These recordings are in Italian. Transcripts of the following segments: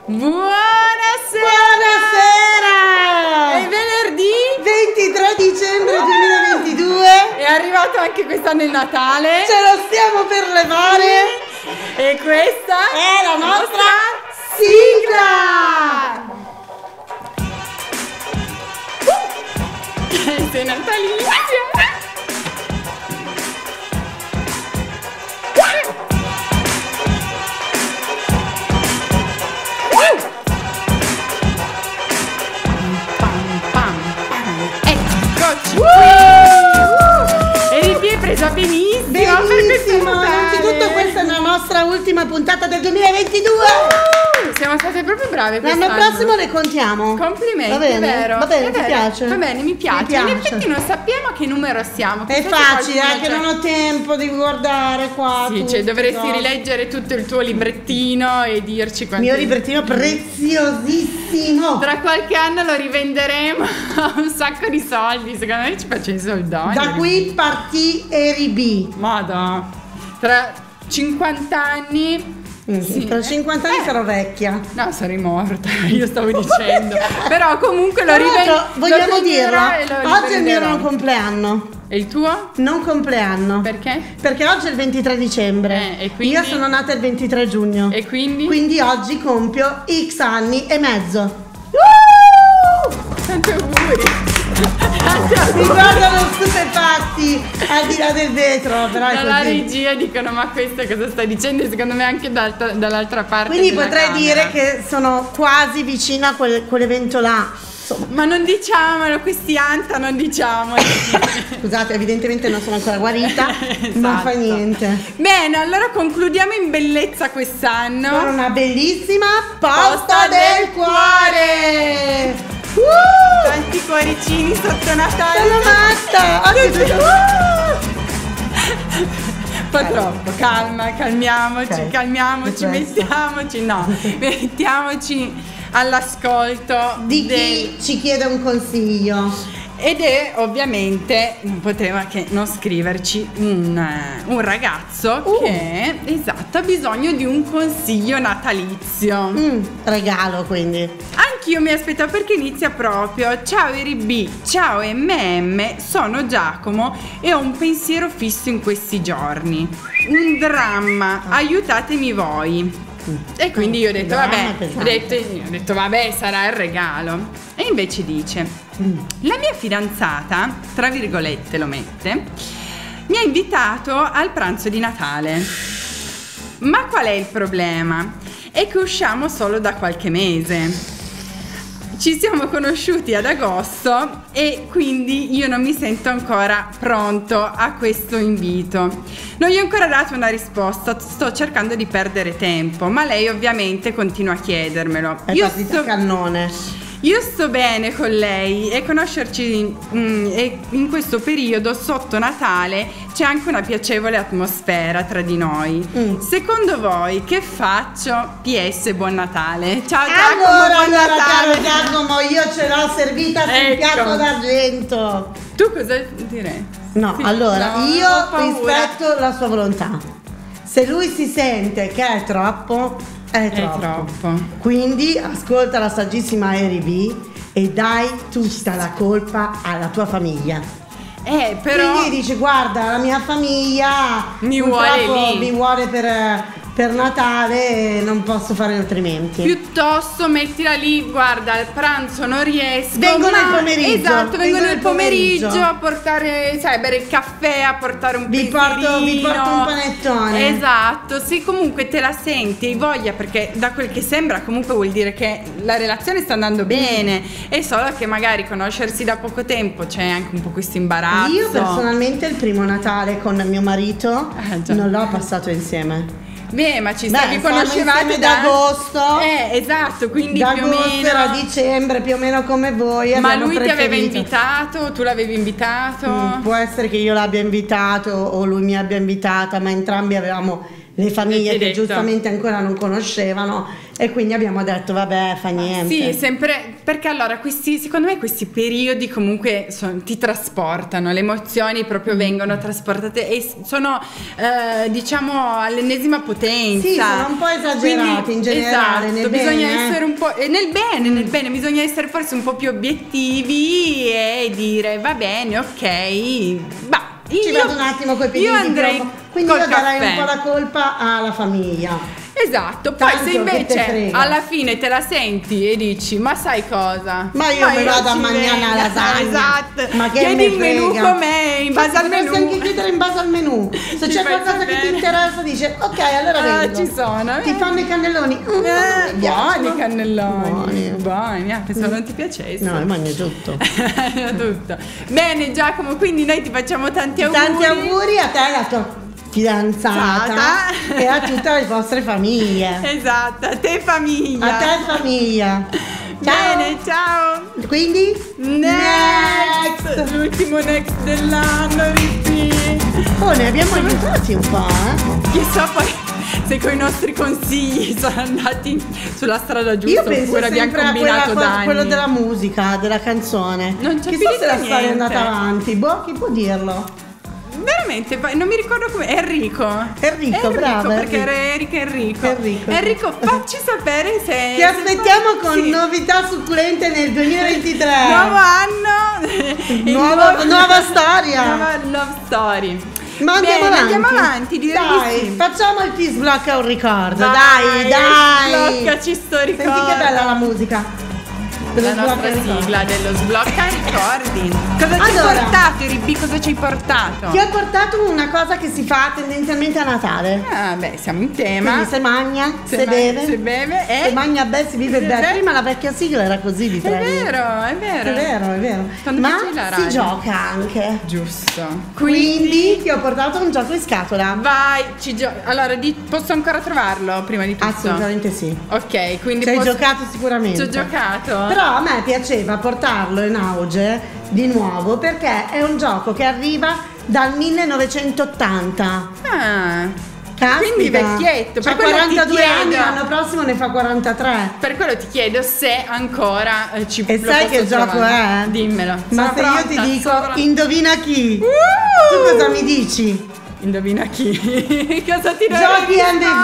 Buonasera! Buonasera! È venerdì 23 dicembre 2022. è arrivato anche quest'anno il Natale. Ce lo stiamo per levare. E questa È la nostra sigla. Sei natalizia. Eccoci qui. Eri qui presa benissimo per questa Benissimo. Natale. Innanzitutto questa è la nostra ultima puntata del 2022. Siamo state proprio brave L'anno quest'anno. prossimo le contiamo. Complimenti, Va bene? è vero. Va bene, è ti vero. piace? Va bene, mi piace. Mi piace. In effetti non sappiamo a che numero siamo. È Chissà se facile, qualcuno anche c'è. non ho tempo di guardare qua. Sì, tutto. cioè dovresti rileggere tutto il tuo librettino e dirci Il quanto. mio librettino preziosissimo. Tra qualche anno lo rivenderemo a un sacco di soldi. Secondo me ci faccio i soldoni. Da qui partì Eri B. Modo. Tra 50 anni. Sì. Tra 50 anni sarò vecchia. No, sarei morta, io stavo dicendo. Però comunque lo Tra l'altro, rivenderò. vogliamo dirlo, e lo oggi è il mio rivenderò. non compleanno. E il tuo? Non compleanno. Perché? Perché oggi è il 23 dicembre. E quindi? Io sono nata il 23 giugno. E quindi? Quindi oggi compio X anni e mezzo. Tanti auguri. Mi guardano stupefatti al di là del vetro, però è Dalla così. regia dicono ma questa cosa sta dicendo, e secondo me anche dall'altra parte. Quindi della potrei camera. dire che sono quasi vicina a quell'evento là. Insomma, Ma non diciamolo, questi anta, non diciamolo. scusate, evidentemente non sono ancora guarita, ma Esatto. fa niente. Bene, allora concludiamo in bellezza quest'anno. Con una bellissima posta Posta del del cuore. Tanti cuoricini sotto Natale. Sono matta! Oggi Un po' troppo, calmiamoci, Ok, calmiamoci, depresso. mettiamoci all'ascolto di chi ci chiede un consiglio. ed è ovviamente, non poteva che non scriverci un ragazzo che esatto, ha bisogno di un consiglio natalizio. Regalo quindi. Anch'io mi aspettavo, perché inizia proprio: ciao Eri B, ciao MM, sono Giacomo e ho un pensiero fisso in questi giorni, un dramma, aiutatemi voi. E quindi io ho detto Dramma vabbè, pesante. ho detto vabbè, sarà il regalo. E invece dice: la mia fidanzata, tra virgolette lo mette, mi ha invitato al pranzo di Natale. Ma qual è il problema? È che usciamo solo da qualche mese. Ci siamo conosciuti ad agosto e quindi io non mi sento ancora pronto a questo invito. Non gli ho ancora dato una risposta, sto cercando di perdere tempo, ma lei ovviamente continua a chiedermelo. È partita a cannone. Io sto bene con lei e conoscerci e in questo periodo sotto Natale c'è anche una piacevole atmosfera tra di noi. Secondo voi che faccio? PS, buon Natale. Ciao Giacomo, buon Natale. Caro Giacomo, io ce l'ho servita sul Ecco. piatto d'argento. Tu cosa direi? No, Sì, allora, no, io ho paura. rispetto la sua volontà. Se lui si sente che è troppo, è troppo. Quindi ascolta la saggissima Eri B e dai tutta la colpa alla tua famiglia. Però Quindi dici: guarda, la mia famiglia Mi purtroppo vuole lì. mi vuole per Natale e non posso fare altrimenti. piuttosto mettila lì, guarda, al pranzo non riesco. Vengo ma- nel pomeriggio, Esatto, vengo nel pomeriggio pomeriggio. a portare, sai, bere il caffè, a portare un Vi porto un panettone. Esatto, se comunque te la senti e hai voglia, perché da quel che sembra comunque vuol dire che la relazione sta andando bene, è solo che magari conoscersi da poco tempo c'è anche un po' questo imbarazzo. Io personalmente il primo Natale con mio marito già. non l'ho passato insieme. Beh, ma ci Beh, stavi, stavamo conoscevate insieme da agosto. esatto, quindi Da più o agosto meno. era dicembre, più o meno come voi. Ma abbiamo lui ti aveva preferito. invitato? Tu l'avevi invitato? Può essere che io l'abbia invitato o lui mi abbia invitata, ma entrambi avevamo le famiglie Ti ho che detto. giustamente ancora non conoscevano e quindi abbiamo detto vabbè, fa niente. Sì, sempre, perché allora secondo me questi periodi comunque ti trasportano, le emozioni proprio vengono trasportate e sono diciamo all'ennesima potenza. Sì, sono un po' esagerati. Quindi, in generale, esatto, nel bisogna bene. essere un po' nel bene bisogna essere forse un po' più obiettivi e dire va bene, ok, ci vado un attimo coi piedi. Io andrei quindi io darei un po' la colpa alla famiglia. Esatto, poi se invece alla fine te la senti e dici ma sai cosa? Ma io mi vado a mangiare la lasagna. Esatto. Ma che chiedi il menù com'è in base al menù. Potresti anche chiedere in base al menù. Se c'è qualcosa che ti interessa dice ok, allora vengo. Ci sono. Ti fanno i cannelloni. Buoni i cannelloni. Buoni. Pensavo non ti piacessero. No, io mangio tutto. Tutto. Bene Giacomo, quindi noi ti facciamo tanti auguri. Tanti auguri a te e alla tua fidanzata e a tutte le vostre famiglie. Esatto, a te famiglia. A te famiglia. Ciao. Bene, ciao. Quindi next. L'ultimo next dell'anno, Rippi. Oh, ne abbiamo aiutati un po', Chissà poi se con i nostri consigli sono andati sulla strada giusta. Io penso oppure abbiamo combinato danni. Quello della musica, della canzone. Non c'è Chissà se la storia è niente. andata avanti. Boh, chi può dirlo? Veramente, non mi ricordo come. Enrico, bravo. Perché era Enrico, facci sapere se. Ti aspettiamo con novità succulente nel 2023. Nuovo anno, nuova storia. Nuova love story. Ma andiamo avanti. Dai, sì. Facciamo il ti sblocca un ricordo. Dai. Dai. Sbloccaci sto ricordo. Senti che bella la musica. La nostra sigla dello sblocca ricordi. Cosa ci hai portato, Ribbi? Cosa ci hai portato? Ti ho portato una cosa che si fa tendenzialmente a Natale. Ah, beh, siamo in tema. Quindi se magna, se beve e se magna bene, si vive bene. Prima la vecchia sigla era così di È vero. È vero. Quando ma la si gioca anche. Giusto. Quindi ti ho portato un gioco in scatola. Vai, allora posso ancora trovarlo prima di tutto? Assolutamente sì. Ok, quindi ci hai giocato sicuramente. Ci ho giocato. Però a me piaceva portarlo in auge di nuovo perché è un gioco che arriva dal 1980. Caspita, quindi vecchietto. Ha 42 anni, l'anno prossimo ne fa 43. Per quello ti chiedo se ancora ci e sai che gioco è? Dimmelo. Ma se io ti dico indovina chi? Tu cosa mi dici? Indovina chi? Cosa ti Giochi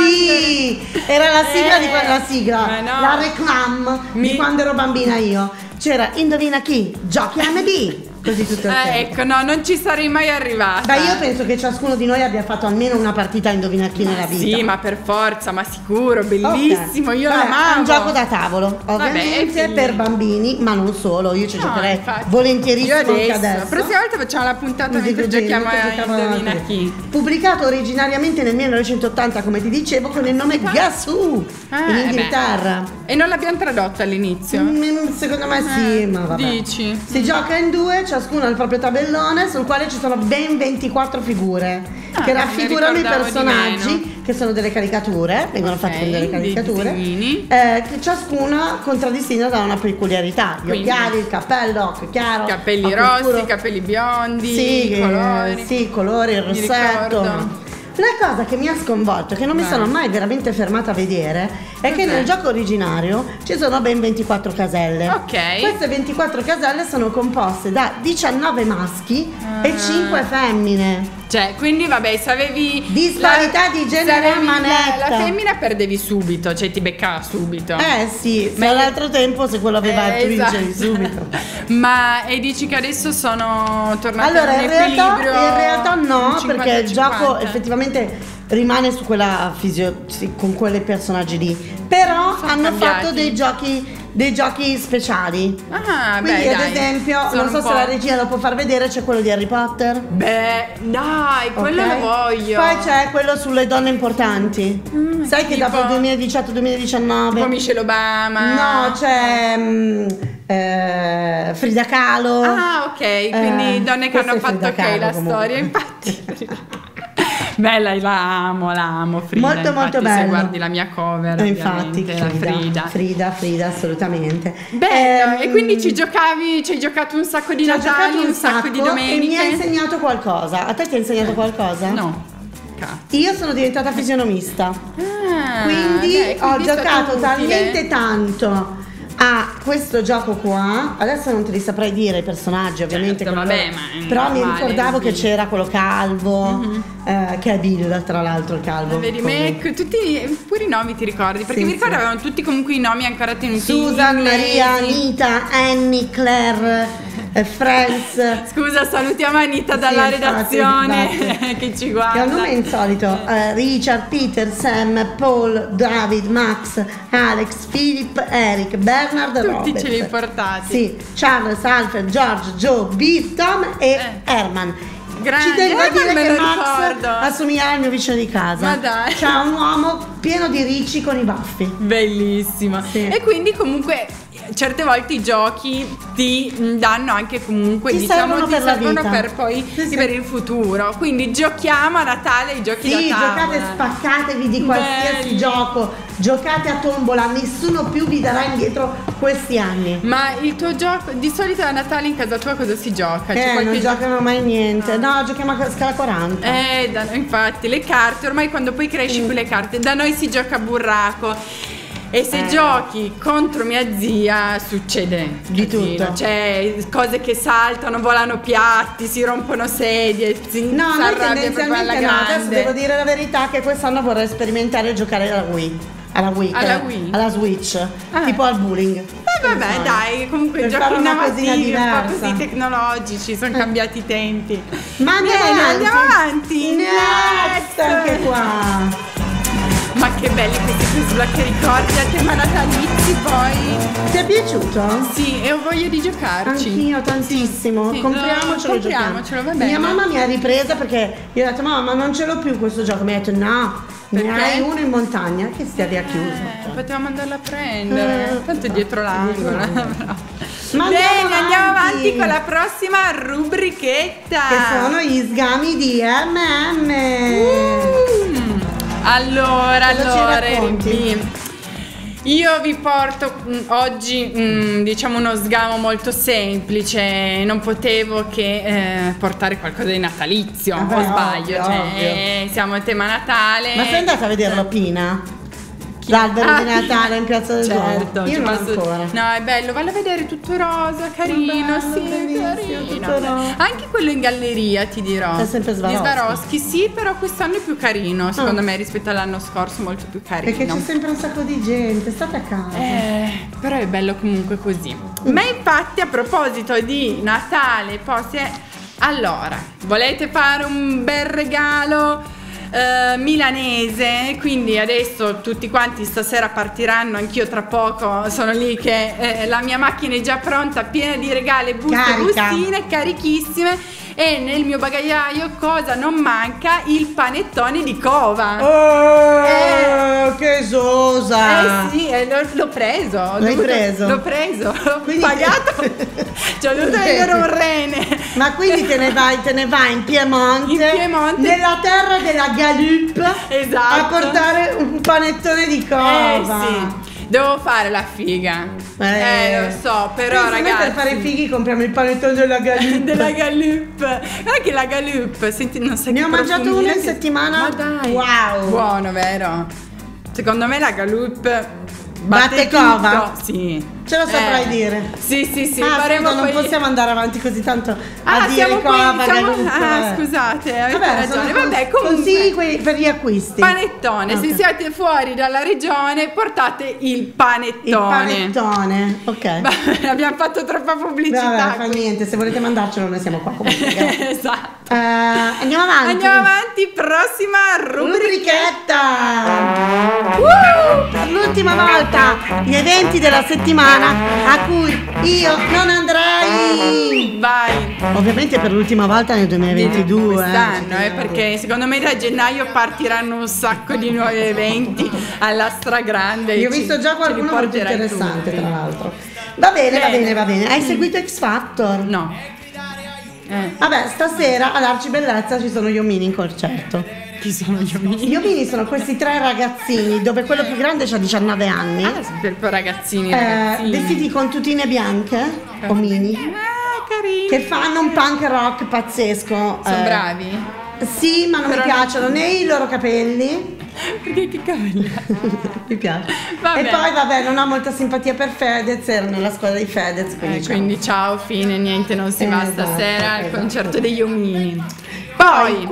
NB! Era la sigla la reclam di quando ero bambina io. C'era indovina chi? Giochi NB! Così tutto il tempo. Ecco, no, non ci sarei mai arrivata. Io penso che ciascuno di noi abbia fatto almeno una partita a indovina chi nella vita. Sì, ma per forza, ma sicuro, bellissimo, io l'amavo. È un gioco da tavolo, ovviamente per bambini, ma non solo, io ci giocherei volentierissimo anche adesso. La prossima volta facciamo la puntata mentre giochiamo a indovina chi. Pubblicato originariamente nel 1980, come ti dicevo, con il nome Guess Who in Inghilterra. E non l'abbiamo tradotto all'inizio? Secondo me sì, ma vabbè. Dici? Si gioca in due, ciascuno ha il proprio tabellone sul quale ci sono ben 24 figure che raffigurano i personaggi, che sono delle caricature, vengono fatte con delle caricature, che ciascuna contraddistingue da una peculiarità. Gli occhiali, il cappello, occhio chiaro, capelli rossi, capelli biondi, colori. Sì, colori, il rossetto. La cosa che mi ha sconvolto, che non mi sono mai veramente fermata a vedere, è che nel gioco originario ci sono ben 24 caselle. Ok. Queste 24 caselle sono composte da 19 maschi e 5 femmine. Cioè, quindi vabbè, se avevi disparità di genere a manetta. La femmina perdevi subito, cioè ti beccava subito. Sì, ma l'altro tempo se quello aveva il vincevi subito. Ma e dici che adesso sono tornati allora, in equilibrio? In realtà no, 50, perché il 50. gioco effettivamente rimane su quella con quei personaggi lì. Però hanno fatto dei giochi speciali. Quindi ad esempio, non so se la regia lo può far vedere, c'è quello di Harry Potter. Beh, dai, quello lo voglio. Poi c'è quello sulle donne importanti. Sai che dopo il 2018-2019 tipo Michelle Obama. No, c'è Frida Kahlo. Ok, quindi donne che hanno fatto la storia, infatti. Bella, la amo Frida. Molto bella. Se guardi la mia cover, infatti, Frida, assolutamente. Bello. E quindi ci hai giocato un sacco di Natali, un sacco di domeniche. E mi ha insegnato qualcosa. A te ti ha insegnato qualcosa? No. Io sono diventata fisionomista. Quindi ho giocato utile. talmente tanto a questo gioco qua, adesso non te li saprei dire i personaggi ovviamente, Certo, vabbè, però mi normale, ricordavo che sì. c'era quello calvo, che è Bill, tra l'altro, il calvo. Vedi, tutti pure i nomi ti ricordi? Perché Sì, mi ricordo sì. avevano tutti comunque i nomi ancora tenuti Susan, inglesi. Maria, Anita, Annie, Claire, Friends. Scusa, salutiamo Anita dalla redazione che ci guarda. Che ha un nome insolito: Richard, Peter, Sam, Paul, David, Max, Alex, Philip, Eric, Bernard, Robert. Tutti ce li portati. Sì, Charles, Alfred, George, Joe, Bill, Tom e Herman. Grande, Ci tengo a dire me che lo Max ricordo. assomiglia al mio vicino di casa. Ma dai. C'ha un uomo pieno di ricci con i baffi. Bellissimo. Sì. E quindi comunque certe volte i giochi ti danno anche comunque, Ti diciamo, servono ti per la servono vita. per poi Sì. per il futuro. Quindi giochiamo a Natale i giochi Sì, da tavola. giocate, spaccatevi di qualsiasi Belli. gioco, giocate a tombola, nessuno più vi darà indietro questi anni. Ma il tuo gioco di solito a Natale in casa tua cosa si gioca? C'è qualche Non gioco? giocano mai niente. No, giochiamo a scala 40. Da noi, infatti, le carte, ormai quando poi cresci più le carte, da noi si gioca a burraco. E se giochi contro mia zia succede Di casino. tutto. Cioè cose che saltano, volano piatti, si rompono sedie, No, noi arrabbia proprio alla tendenzialmente no. Adesso grande. devo dire la verità che quest'anno vorrei sperimentare giocare alla Wii. Alla Wii, alla Switch, tipo al bowling. Vabbè, dai, comunque Per giochi fare una cosina innovativi, un po' diversa. così tecnologici, sono cambiati i tempi. Ma andiamo avanti. Next, anche qua. Ma che belli questi Quiz che ricordi a tema natalizi poi. Ti è piaciuto? Sì, e ho voglia di giocarci. Anch'io tantissimo. Sì, compriamocelo, compriamocelo, va bene. Mia mamma mi ha ripresa perché io ho detto mamma, ma non ce l'ho più questo gioco. Mi ha detto no, Perché? ne hai uno in montagna che stia lì a chiuso. Potevamo andarla a prendere. Tanto è dietro l'angolo. Ma Bene, andiamo avanti con la prossima rubrichetta. Che sono gli sgami di MM. Allora, Cosa ci racconti? RB. Io vi porto oggi diciamo uno sgamo molto semplice, non potevo che portare qualcosa di natalizio, Vabbè, o sbaglio? ovvio, Cioè, siamo a tema Natale. Ma sei andata a vederlo, Pina? L'albero di Natale in Piazza del certo, Duomo? Io non ancora. No, è bello, vallo a vedere, tutto rosa, carino, bello, sì, bellissimo, carino. tutto rosa. Anche quello in galleria, ti dirò. È sempre Swarovski. Di Swarovski, sì, però quest'anno è più carino, secondo me, rispetto all'anno scorso, molto più carino. Perché c'è sempre un sacco di gente, state a casa. Però è bello comunque così. Ma infatti, a proposito di Natale, allora, volete fare un bel regalo milanese? Quindi adesso tutti quanti stasera partiranno, anch'io tra poco sono lì che la mia macchina è già pronta, piena di regali, buste, Carica. bustine, carichissime, e nel mio bagagliaio cosa non manca? Il panettone di Cova. Oh, che esosa! Sì, l'ho preso. L'hai preso? L'ho preso, l'ho Quindi- pagato. Ci ho dovuto vedere un rene. Ma quindi te ne vai in Piemonte, In Piemonte. nella terra della Galup, Esatto. a portare un panettone di Cova. Sì. Devo fare la figa. Lo so, però Pensa, noi ragazzi. per fare i fighi compriamo il panettone della Galup. Della Galup. Guarda che la Galup, senti, non sai Ne che ho mangiato profumi uno in che- settimana. Ma dai. Wow. Buono, vero? Secondo me la Galup Batte tutto. Cova? Sì. Ce lo saprai dire. Sì, faremo faremo non poi- possiamo andare avanti così tanto a dire siamo qui, Cova, Galup. scusate, avete Vabbè, sono ragione. Vabbè, consigli comunque per gli acquisti. panettone, se Ok. siete fuori dalla regione portate il panettone. Il panettone, ok. Vabbè, abbiamo fatto troppa pubblicità. Vabbè, fa niente, se volete mandarcelo noi siamo qua comunque. Grazie. Esatto. Andiamo avanti. Andiamo avanti, prossima rubrichetta. Per l'ultima volta gli eventi della settimana a cui io non andrei. Vai. Ovviamente per l'ultima volta nel 2022. Quest'anno, perché secondo me da gennaio partiranno un sacco di nuovi eventi alla stragrande. Io ho visto già qualcuno molto porterai interessante, tutti. tra l'altro. Va bene, va Bene. bene, va bene. Hai seguito X Factor? No. Vabbè, stasera ad Arci Bellezza ci sono gli Omini in concerto. Chi sono gli omini? Gli Omini sono questi tre ragazzini, dove quello più grande ha 19 anni. Per ragazzini. Vestiti con tutine bianche, Omini, Carini. che fanno un punk rock pazzesco. Sono bravi? Sì, ma non mi piacciono né i loro capelli. Perché che capelli? Mi piace. Vabbè. E poi vabbè, non ho molta simpatia per Fedez, ero nella squadra di Fedez, quindi ciao, fine, niente, non si va stasera al concerto degli omini. Poi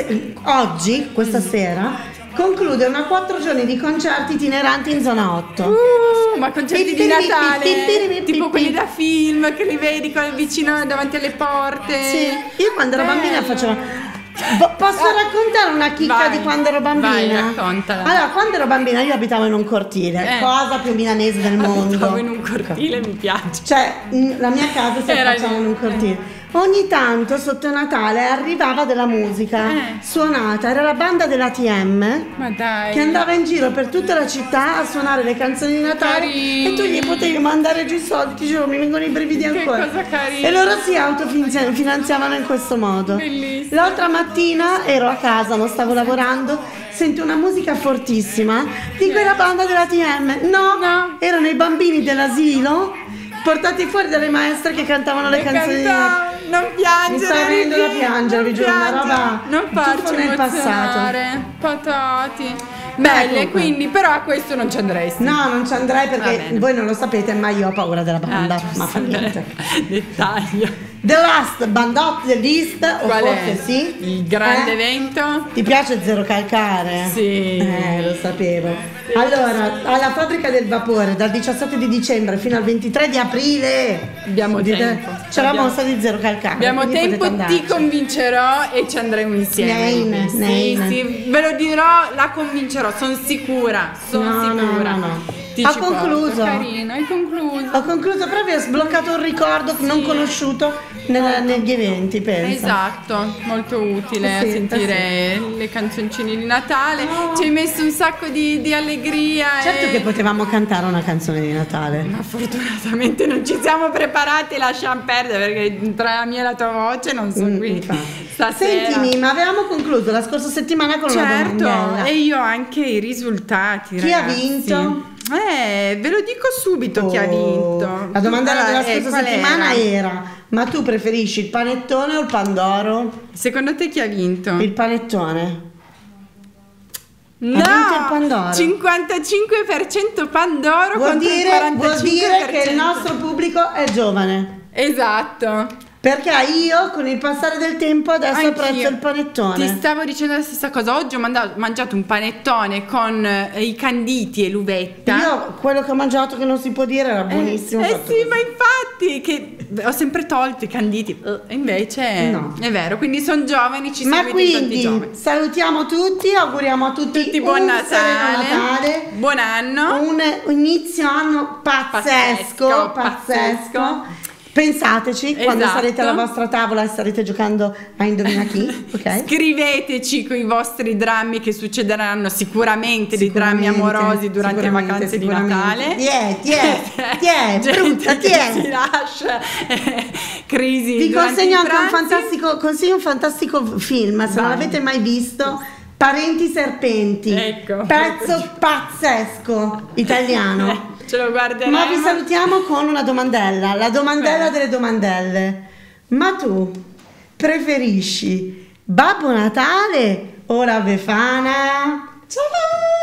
oggi, questa sera, conclude una 4 giorni di concerti itineranti in zona 8. Ma concerti di Natale, tipo quelli da film che li vedi vicino davanti alle porte. Sì, io quando ero bambina facevo. Posso raccontare una chicca di quando ero bambina? Vai, raccontala. Allora, quando ero bambina io abitavo in un cortile, cosa più milanese del mondo. Abitavo in un cortile, mi piace. Cioè, la mia casa si affacciava in un cortile. Ogni tanto sotto Natale arrivava della musica suonata, era la banda dell'ATM. Ma dai, che andava in giro per tutta la città a suonare le canzoni di Natale. Carini. E tu gli potevi mandare giù i soldi, ti giuro, mi vengono i brividi ancora. Che cosa carina. E loro si autofinanziavano in questo modo. Bellissimo. L'altra mattina ero a casa, non stavo lavorando, sento una musica fortissima di quella banda dell'ATM. No, erano i bambini dell'asilo portati fuori dalle maestre che cantavano le canzoni di Natale. Non piangere, mi sta venendo da piangere, vi giuro, una roba non farci nel passato. Patati. Belle, quindi però a questo non ci andresti. No, non ci andrei perché voi non lo sapete, ma io ho paura della banda. Ma fa niente. Dettaglio. The Last Bandot the List, o Qual forse è? sì. Il grande evento? Ti piace Zero Calcare? Sì. Lo sapevo. Allora, alla Fabbrica del Vapore dal 17 di dicembre fino al 23 di aprile. Abbiamo tempo. C'è la mostra di Zero Calcare. Abbiamo tempo, ti convincerò e ci andremo insieme. Sì, ve lo dirò, la convincerò, sono sicura. No. Ho concluso. Carino, hai concluso. Ho concluso proprio, ho sbloccato un ricordo non conosciuto negli eventi, penso. Esatto, molto utile a sentire le canzoncine di Natale. Ci hai messo un sacco di allegria. Certo che potevamo cantare una canzone di Natale. Ma fortunatamente non ci siamo preparati, lasciamo perdere perché tra la mia e la tua voce non sono qui stasera. Sentimi, ma avevamo concluso la scorsa settimana con una domandella. E io anche i risultati. Chi ha vinto? Ve lo dico subito chi ha vinto. La domandella della scorsa settimana era: ma tu preferisci il panettone o il pandoro? Secondo te chi ha vinto? Il panettone. No, il Pandoro. 55% Pandoro vuol contro dire, il 45%. Vuol dire che il nostro pubblico è giovane. Esatto. Perché io con il passare del tempo adesso apprezzo il panettone. Ti stavo dicendo la stessa cosa. Oggi ho mangiato un panettone con i canditi e l'uvetta. Io quello che ho mangiato che non si può dire era buonissimo. Sì, ma infatti che ho sempre tolto i canditi. Invece no. È vero, quindi sono giovani, ci ma quindi giovani. Salutiamo tutti, auguriamo a tutti buon Natale, buon anno, un inizio anno pazzesco. Pensateci quando sarete alla vostra tavola e starete giocando a Indovina chi, ok? Scriveteci con i vostri drammi che succederanno sicuramente dei drammi amorosi durante le vacanze di Natale. Ti si lascia crisi. Vi consegno anche un fantastico film, se non l'avete mai visto. Parenti serpenti. Ecco. Pezzo pazzesco italiano. Ce lo guarderemo. Ma vi salutiamo con una domandella, la domandella delle domandelle. Ma tu preferisci Babbo Natale o la Befana? Ciao!